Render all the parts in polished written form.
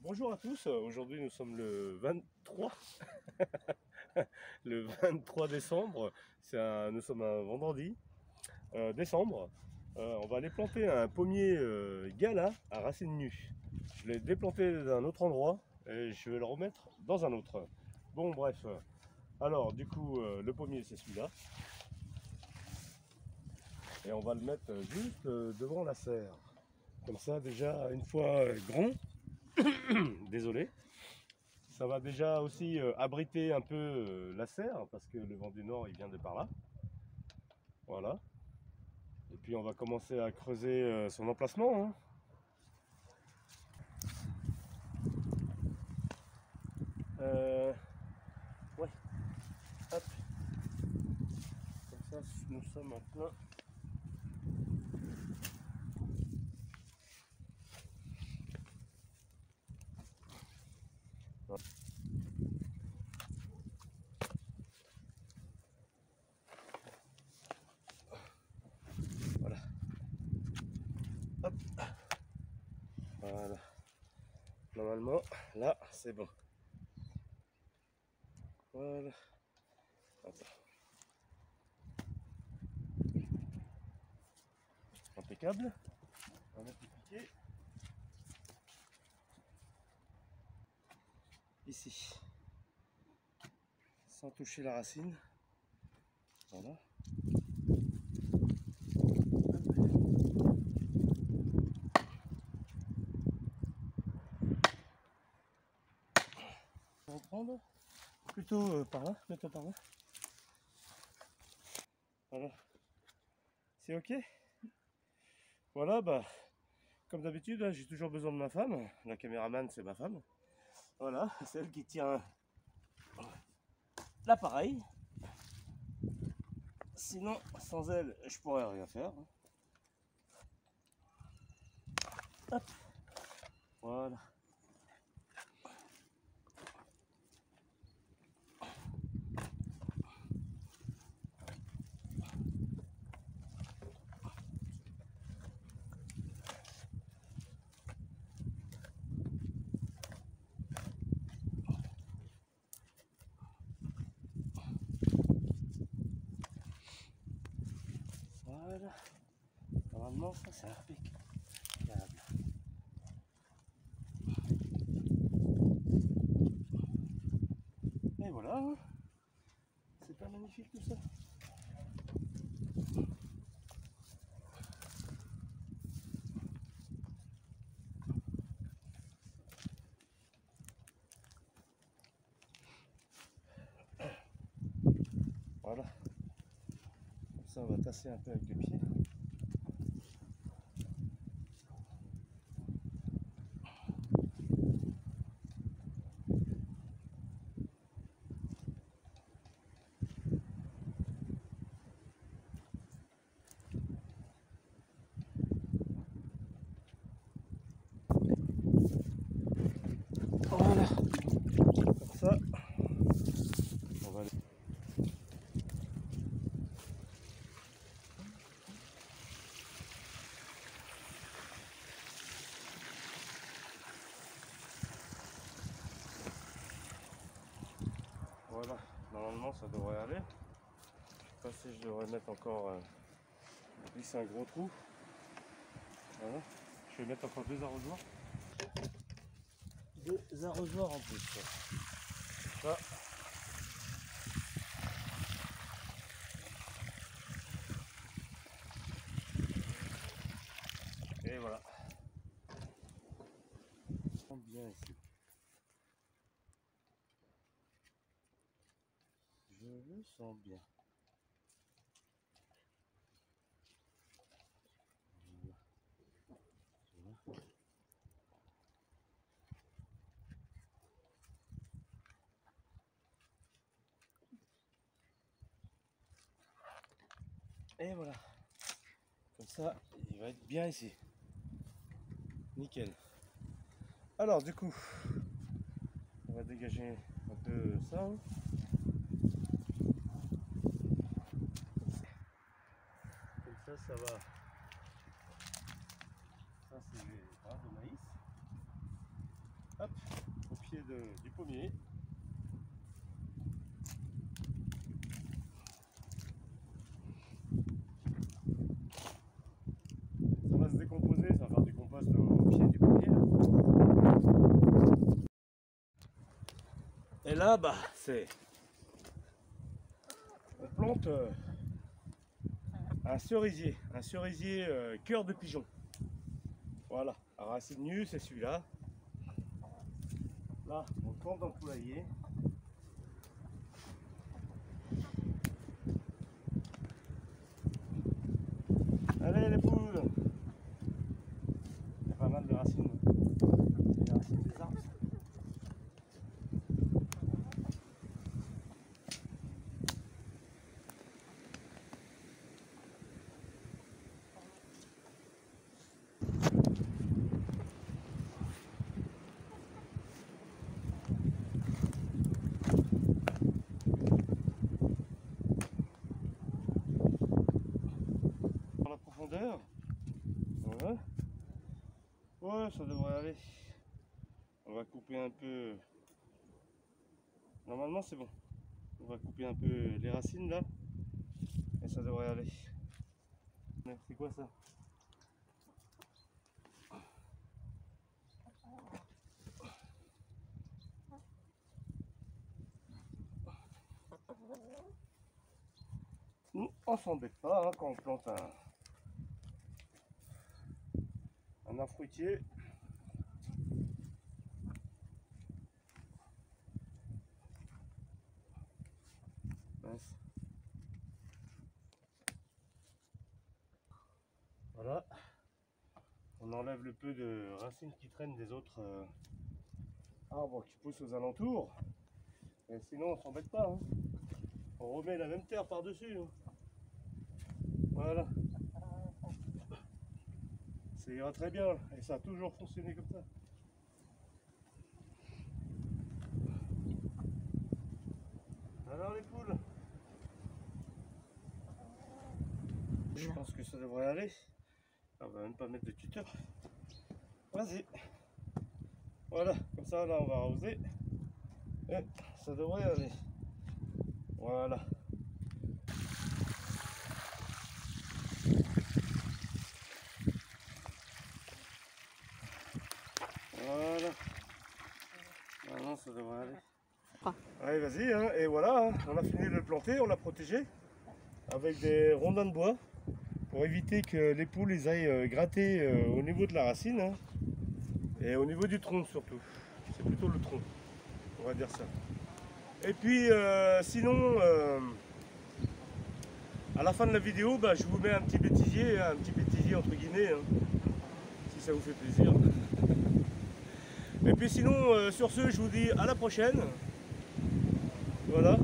Bonjour à tous, aujourd'hui nous sommes le 23, le 23 décembre, nous sommes un vendredi décembre. On va aller planter un pommier gala à racines nues. Je l'ai déplanté d'un autre endroit et je vais le remettre dans un autre. Bon bref, alors du coup le pommier c'est celui-là. Et on va le mettre juste devant la serre. Comme ça déjà une fois grand, désolé. Ça va déjà aussi abriter un peu la serre parce que le vent du nord il vient de par là. Voilà. Et puis on va commencer à creuser son emplacement. Hein. Ouais. Hop. Comme ça nous sommes en plein. Voilà. Hop. Voilà. Normalement, là, c'est bon. Voilà. Attends. Impeccable. On a tout piqué. Ici. Sans toucher la racine. Voilà. On va reprendre plutôt par là, mets-toi par là. Voilà. C'est ok? Voilà, bah, comme d'habitude, j'ai toujours besoin de ma femme. La caméraman, c'est ma femme. Voilà, c'est elle qui tient l'appareil. Sinon, sans elle, je pourrais rien faire. Hop. Voilà. Voilà. Normalement, ça c'est impeccable. Et voilà. C'est pas magnifique tout ça? Voilà. Comme ça, on va tasser un peu avec le pied. Voilà. Comme ça, on va aller. Voilà, normalement ça devrait aller. Je sais pas si je devrais mettre encore glisser un gros trou. Voilà. Je vais mettre encore deux arrosoirs. Deux arrosoirs en plus. Ça. Et voilà. Bien ici. Je le sens bien. Et voilà. Comme ça, il va être bien ici. Nickel. Alors du coup, on va dégager un peu ça. Hein. Comme ça va. Ça c'est les grains de maïs. hop, au pied du pommier. Ça va se décomposer, ça va faire du compost au pied du pommier. Et là, bah, on plante un cerisier cœur de pigeon. Voilà, la racine nue, c'est celui-là. Là, on le plante dans le poulailler. Allez les poules! Il y a pas mal de racines. Les racines des arbres. Pour la profondeur. Voilà. Ouais, ça devrait aller. On va couper un peu. Normalement, c'est bon. On va couper un peu les racines là. Et ça devrait aller. C'est quoi ça? Nous, on s'embête pas hein, quand on plante un arbre fruitier. Mince. Voilà. On enlève le peu de racines qui traînent des autres arbres qui poussent aux alentours. Et sinon, on s'embête pas. Hein. On remet la même terre par-dessus. Hein. Voilà. Ça ira très bien. Et ça a toujours fonctionné comme ça. Alors les poules, je pense que ça devrait aller. On va même pas mettre de tuteur. Vas-y. Voilà, comme ça là on va arroser. Et ça devrait aller. Voilà. Voilà. Maintenant ça devrait aller. Allez vas-y, hein. Et voilà, hein. On a fini de le planter, on l'a protégé avec des rondins de bois pour éviter que les poules les aillent gratter au niveau de la racine hein. Et au niveau du tronc surtout. C'est plutôt le tronc, on va dire ça. Et puis sinon, à la fin de la vidéo, bah, je vous mets un petit bêtisier entre guillemets, hein, si ça vous fait plaisir. Et puis sinon, sur ce, je vous dis à la prochaine. Voilà.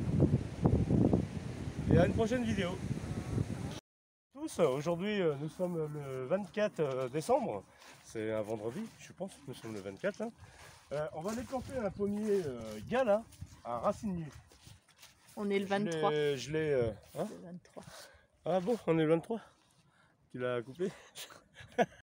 Et à une prochaine vidéo. Tous, aujourd'hui, nous sommes le 24 décembre. C'est un vendredi, je pense. Nous sommes le 24. Hein. On va aller planter un pommier gala à racines nues. On est le 23. Je l'ai. Hein Le 23. Ah bon, on est le 23. Tu l'as coupé?